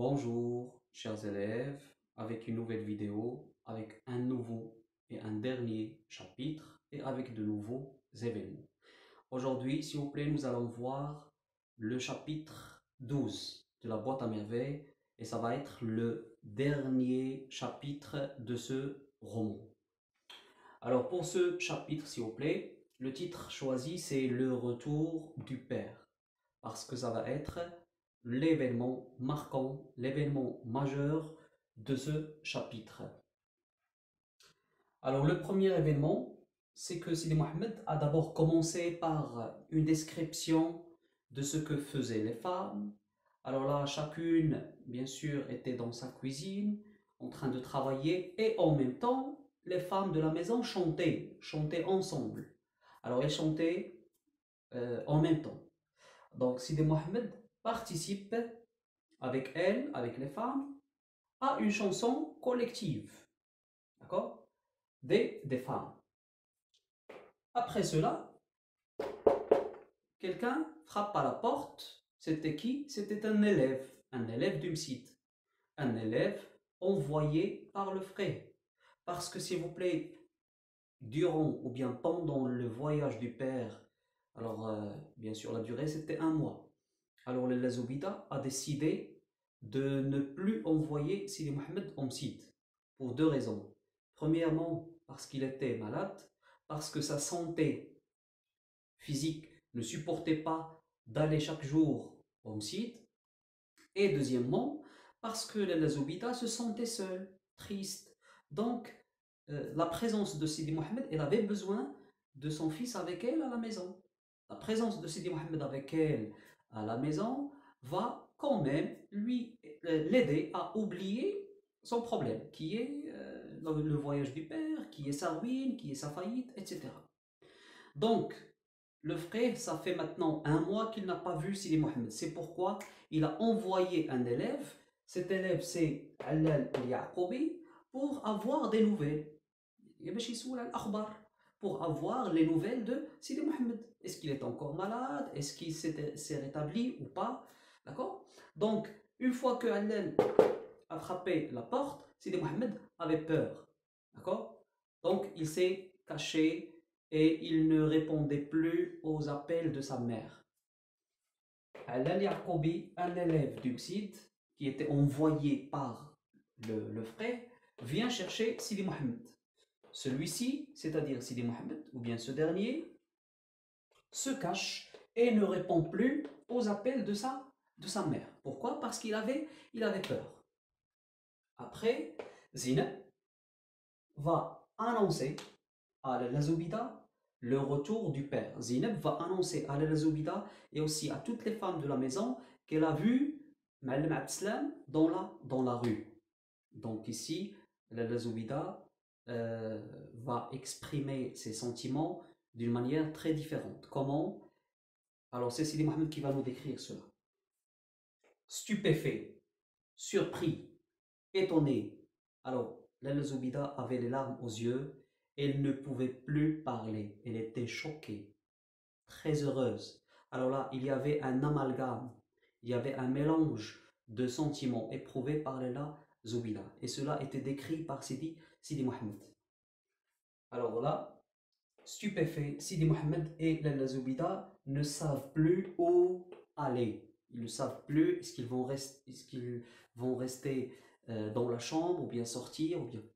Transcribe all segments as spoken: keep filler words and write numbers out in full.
Bonjour, chers élèves, avec une nouvelle vidéo, avec un nouveau et un dernier chapitre et avec de nouveaux événements. Aujourd'hui, s'il vous plaît, nous allons voir le chapitre douze de la boîte à merveilles et ça va être le dernier chapitre de ce roman. Alors pour ce chapitre, s'il vous plaît, le titre choisi c'est Le retour du père parce que ça va être l'événement marquant, l'événement majeur de ce chapitre. Alors le premier événement, c'est que Sidi Mohamed a d'abord commencé par une description de ce que faisaient les femmes. Alors là, chacune, bien sûr, était dans sa cuisine, en train de travailler, et en même temps, les femmes de la maison chantaient, chantaient ensemble. Alors elles chantaient euh, en même temps. Donc Sidi Mohamed participe avec elles, avec les femmes, à une chanson collective. D'accord? Des, des femmes. Après cela, quelqu'un frappe à la porte. C'était qui? C'était un élève, un élève du site, un élève envoyé par le frère. Parce que s'il vous plaît, durant ou bien pendant le voyage du père, alors euh, bien sûr la durée c'était un mois. Alors le Lazoubida a décidé de ne plus envoyer Sidi Mohamed en site pour deux raisons. Premièrement, parce qu'il était malade, parce que sa santé physique ne supportait pas d'aller chaque jour au site, et deuxièmement, parce que le Lazoubida se sentait seul, triste. Donc, euh, la présence de Sidi Mohamed, elle avait besoin de son fils avec elle à la maison. La présence de Sidi Mohamed avec elle à la maison va quand même lui euh, l'aider à oublier son problème, qui est euh, le voyage du père, qui est sa ruine, qui est sa faillite, et cetera. Donc, le frère, ça fait maintenant un mois qu'il n'a pas vu Sidi Mohamed. C'est pourquoi il a envoyé un élève. Cet élève, c'est Allal al-Yaqoubi, pour avoir des nouvelles. Pour avoir les nouvelles de Sidi Mohamed. Est-ce qu'il est encore malade? Est-ce qu'il s'est rétabli ou pas? D'accord? Donc, une fois que Allal a frappé la porte, Sidi Mohamed avait peur. D'accord? Donc, il s'est caché et il ne répondait plus aux appels de sa mère. Allal Yaqoubi, un élève du Xid, qui était envoyé par le, le frère, vient chercher Sidi Mohamed. Celui-ci, c'est-à-dire Sidi Mohamed, ou bien ce dernier, se cache et ne répond plus aux appels de sa, de sa mère. Pourquoi? Parce qu'il avait, il avait peur. Après, Zina va annoncer à Lazoubida le retour du père. Zineb va annoncer à Lazoubida et aussi à toutes les femmes de la maison qu'elle a vu Ma'alem Abdeslam dans la, dans la rue. Donc ici, Lazoubida euh, va exprimer ses sentiments d'une manière très différente. Comment? Alors c'est Sidi Mohamed qui va nous décrire cela. Stupéfait, surpris, étonné. Alors, Lazoubida avait les larmes aux yeux. Elle ne pouvait plus parler. Elle était choquée, très heureuse. Alors là, il y avait un amalgame, il y avait un mélange de sentiments éprouvés par la Zoubida. Et cela était décrit par Sidi, Sidi Mohamed. Alors là, stupéfait, Sidi Mohamed et la Zoubida ne savent plus où aller. Ils ne savent plus est-ce qu'ils vont, rest, est qu'ils vont rester euh, dans la chambre ou bien sortir ou bien...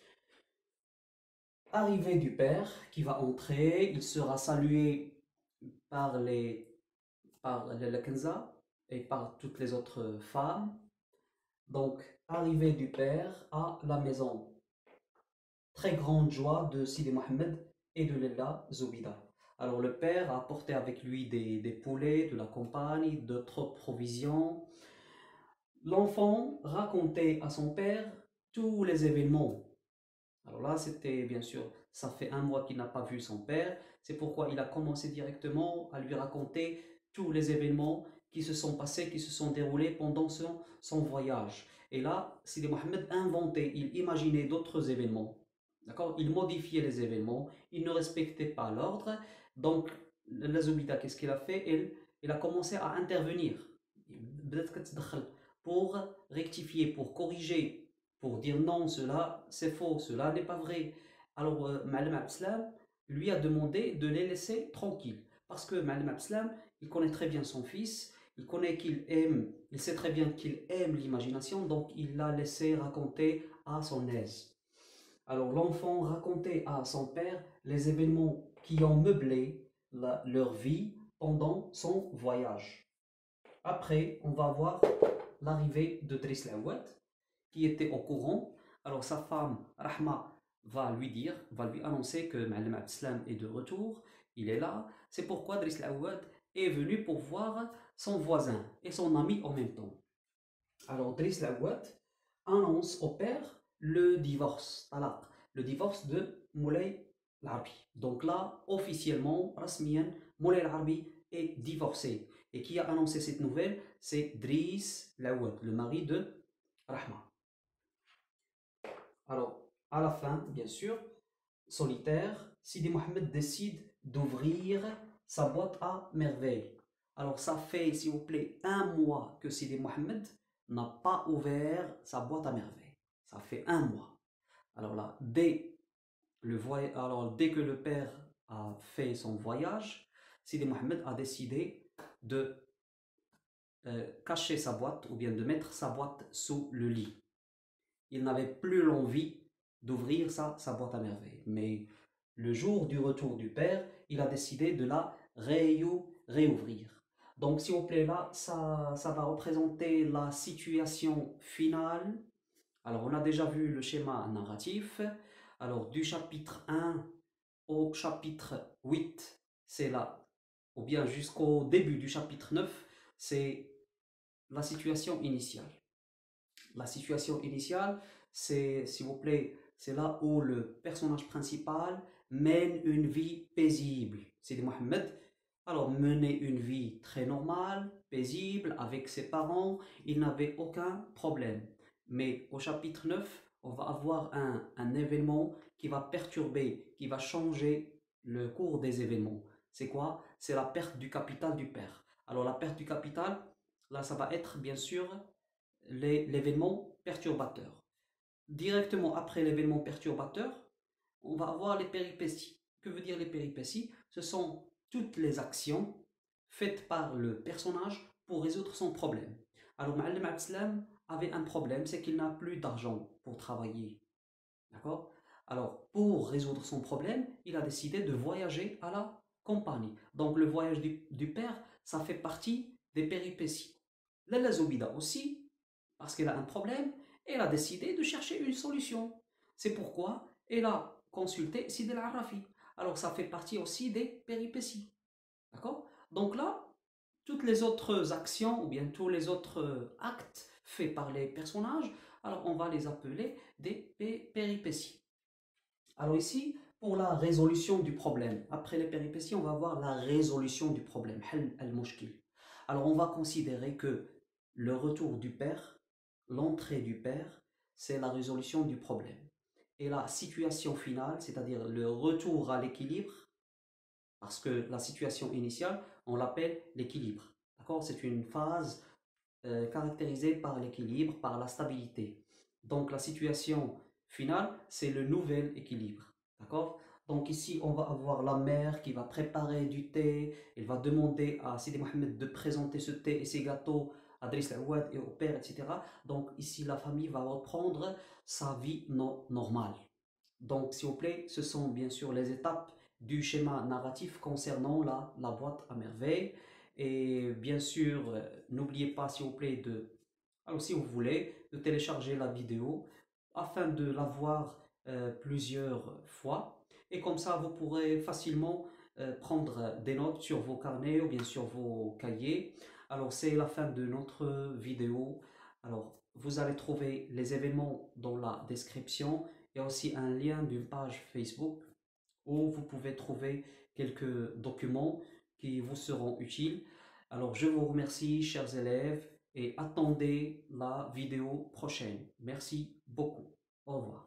Arrivée du père qui va entrer, il sera salué par les par la Kenza et par toutes les autres femmes. Donc, arrivée du père à la maison. Très grande joie de Sidi Mohamed et de Lella Zoubida. Alors, le père a apporté avec lui des, des poulets, de la campagne, d'autres provisions. L'enfant racontait à son père tous les événements. Alors là, c'était bien sûr, ça fait un mois qu'il n'a pas vu son père. C'est pourquoi il a commencé directement à lui raconter tous les événements qui se sont passés, qui se sont déroulés pendant son, son voyage. Et là, Sidi Mohamed inventait, il imaginait d'autres événements. D'accord? Il modifiait les événements, il ne respectait pas l'ordre. Donc, la Zoubida, qu'est-ce qu'il a fait? Elle, elle a commencé à intervenir pour rectifier, pour corriger, pour dire non, cela c'est faux, cela n'est pas vrai. Alors, euh, Ma'alem Abdeslam lui a demandé de les laisser tranquilles. Parce que Ma'alem Abdeslam, il connaît très bien son fils, il connaît qu'il aime, il sait très bien qu'il aime l'imagination, donc il l'a laissé raconter à son aise. Alors l'enfant racontait à son père les événements qui ont meublé la- leur vie pendant son voyage. Après, on va voir l'arrivée de Driss Lawad, qui était au courant. Alors sa femme, Rahma, va lui dire, va lui annoncer que Ma'alem Abdeslam est de retour, il est là. C'est pourquoi Driss Lawad est venu pour voir son voisin et son ami en même temps. Alors Driss Lawad annonce au père le divorce, talaq, le divorce de Moulay Larbi. Donc là, officiellement, rasmiyan, Moulay Larbi est divorcé. Et qui a annoncé cette nouvelle? C'est Driss Lawad, le mari de Rahma. Alors, à la fin, bien sûr, solitaire, Sidi Mohamed décide d'ouvrir sa boîte à merveille. Alors, ça fait, s'il vous plaît, un mois que Sidi Mohamed n'a pas ouvert sa boîte à merveille. Ça fait un mois. Alors là, dès, le voy... Alors, dès que le père a fait son voyage, Sidi Mohamed a décidé de euh, cacher sa boîte ou bien de mettre sa boîte sous le lit. Il n'avait plus l'envie d'ouvrir sa, sa boîte à merveille. Mais le jour du retour du père, il a décidé de la réouvrir. Donc, s'il vous plaît, là, ça, ça va représenter la situation finale. Alors, on a déjà vu le schéma narratif. Alors, du chapitre un au chapitre huit, c'est là, ou bien jusqu'au début du chapitre neuf, c'est la situation initiale. La situation initiale, c'est, s'il vous plaît, c'est là où le personnage principal mène une vie paisible. Sidi Mohamed, alors menait une vie très normale, paisible, avec ses parents, il n'avait aucun problème. Mais au chapitre neuf, on va avoir un, un événement qui va perturber, qui va changer le cours des événements. C'est quoi? C'est la perte du capital du père. Alors la perte du capital, là ça va être bien sûr l'événement perturbateur. Directement après l'événement perturbateur, on va avoir les péripéties. Que veut dire les péripéties? Ce sont toutes les actions faites par le personnage pour résoudre son problème. Alors, Ma'alem Abdeslam avait un problème, c'est qu'il n'a plus d'argent pour travailler. D'accord? Alors, pour résoudre son problème, il a décidé de voyager à la campagne. Donc, le voyage du, du père, ça fait partie des péripéties. Lalla Zoubida aussi, parce qu'elle a un problème, elle a décidé de chercher une solution. C'est pourquoi elle a consulté Sidi El Arafi. Alors ça fait partie aussi des péripéties. D'accord? Donc là, toutes les autres actions ou bien tous les autres actes faits par les personnages, alors on va les appeler des péripéties. Alors ici, pour la résolution du problème, après les péripéties, on va voir la résolution du problème. Alors on va considérer que le retour du père, l'entrée du père, c'est la résolution du problème. Et la situation finale, c'est-à-dire le retour à l'équilibre, parce que la situation initiale, on l'appelle l'équilibre. D'accord? C'est une phase euh, caractérisée par l'équilibre, par la stabilité. Donc la situation finale, c'est le nouvel équilibre. D'accord? Donc ici, on va avoir la mère qui va préparer du thé. Elle va demander à Sidi Mohamed de présenter ce thé et ses gâteaux à Driss Lawad et au père, et cetera. Donc ici, la famille va reprendre sa vie no normale. Donc, s'il vous plaît, ce sont bien sûr les étapes du schéma narratif concernant la, la boîte à merveille. Et bien sûr, euh, n'oubliez pas, s'il vous plaît, de, alors si vous voulez, de télécharger la vidéo afin de la voir euh, plusieurs fois. Et comme ça, vous pourrez facilement euh, prendre des notes sur vos carnets ou bien sur vos cahiers. Alors, c'est la fin de notre vidéo. Alors, vous allez trouver les événements dans la description. Il y a aussi un lien d'une page Facebook où vous pouvez trouver quelques documents qui vous seront utiles. Alors, je vous remercie, chers élèves, et attendez la vidéo prochaine. Merci beaucoup. Au revoir.